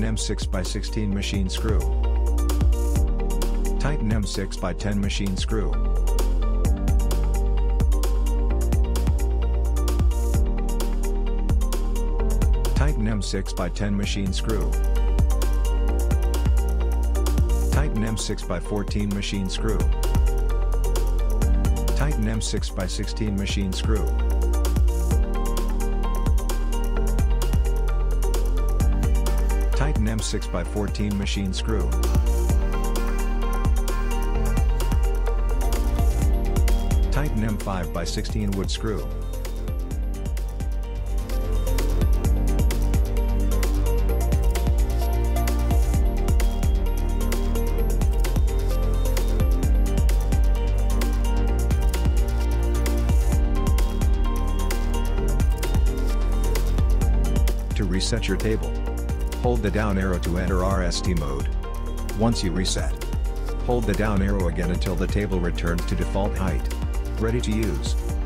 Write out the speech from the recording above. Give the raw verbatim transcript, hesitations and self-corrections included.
M six by sixteen machine screw. Tighten M six by ten machine screw. Tighten M six by ten machine screw. Tighten M six by fourteen machine screw. Tighten M six by sixteen machine screw. Tighten M six by fourteen machine screw. Tighten M five by sixteen wood screw. To reset your table, hold the down arrow to enter R S T mode. Once you reset, hold the down arrow again until the table returns to default height. Ready to use.